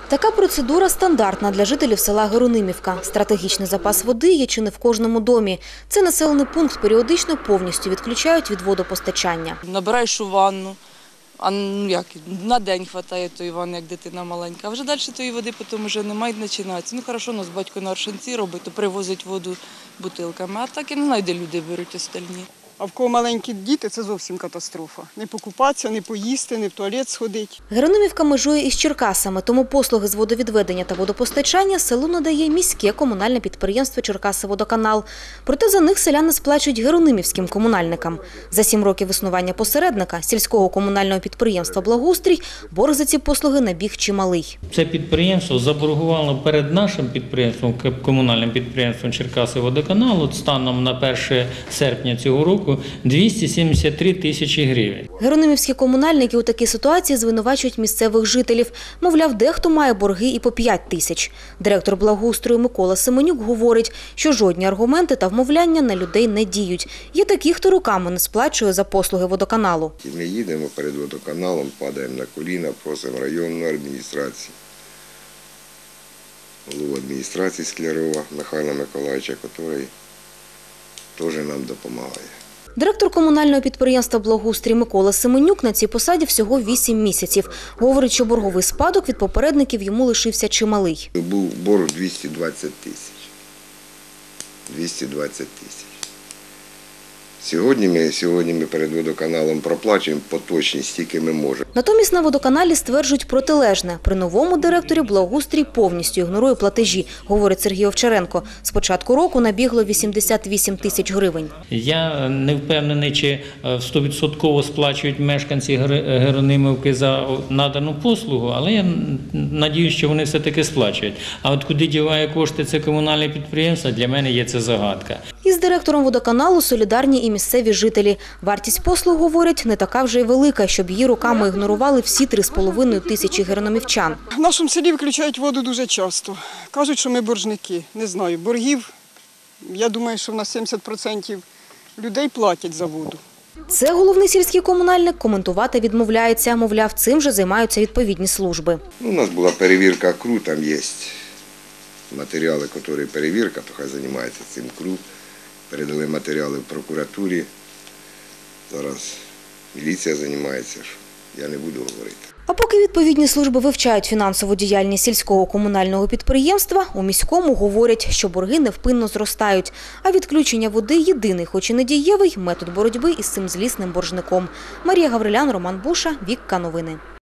Така процедура стандартна для жителів села Геронимівка. Стратегічний запас води є чи не в кожному домі. Це населений пункт періодично повністю відключають від водопостачання. Набираєш у ванну, а на день вистачає тої ванни, як дитина маленька. А вже далі тої води потім вже немає, починається. Хорошо, нас батько на Оршанці робить, то привозить воду бутилками, а так я не знаю, де люди беруть остальні. А в кого маленькі діти – це зовсім катастрофа. Не покупатися, не поїсти, не в туалет сходити. Геронимівка межує із Черкасами, тому послуги з водовідведення та водопостачання селу надає міське комунальне підприємство «Черкасиводоканал». Проте за них селяни сплачують геронимівським комунальникам. За 7 років існування посередника сільського комунального підприємства «Благоустрій» борг за ці послуги набіг чималий. Це підприємство заборгувало перед нашим підприємством, комунальним підприємством «Черкасиводоканал» станом на 1 серпня цього року 273 тисячі гривень. Геронимівські комунальники у такій ситуації звинувачують місцевих жителів. Мовляв, дехто має борги і по 5 тисяч. Директор благоустрою Микола Семенюк говорить, що жодні аргументи та вмовляння на людей не діють. Є такі, хто руками не сплачує за послуги водоканалу. Ми їдемо перед водоканалом, падаємо на коліна, просимо районну адміністрацію, голову адміністрації Склярова Михайла Миколаївича, який теж нам допомагає. Директор комунального підприємства «Благоустрій» Микола Семенюк на цій посаді всього 8 місяців. Говорить, що борговий спадок від попередників йому лишився чималий. Був борг 220 тисяч. 220 тисяч. Сьогодні ми перед водоканалом проплачуємо поточні, стільки ми можемо. Натомість на водоканалі стверджують протилежне. При новому директорі «Благоустрій» повністю ігнорує платежі, говорить Сергій Овчаренко. З початку року набігло 88 тисяч гривень. Я не впевнений, чи 100% сплачують мешканці Геронимівки за надану послугу, але я сподіваюся, що вони все-таки сплачують. А от куди діває кошти це комунальне підприємство, для мене є це загадка. Із директором водоканалу солідарні і місцеві жителі. Вартість послуг, говорять, не така вже й велика, щоб її руками ігнорували всі 3,5 тисячі геронимівчан. В нашому селі виключають воду дуже часто. Кажуть, що ми боржники. Не знаю, боргів, я думаю, що в нас 70% людей платять за воду. Це головний сільський комунальник коментувати відмовляється. Мовляв, цим же займаються відповідні служби. У нас була перевірка КРУ, там є матеріали, які перевірка, то хай займається цим КРУ. Передали матеріали в прокуратурі. Зараз міліція займається, я не буду говорити. А поки відповідні служби вивчають фінансову діяльність сільського комунального підприємства, у міському говорять, що борги невпинно зростають. А відключення води – єдиний, хоч і недієвий, метод боротьби із цим злісним боржником. Марія Гаврилян, Роман Буша, Вікка Новини.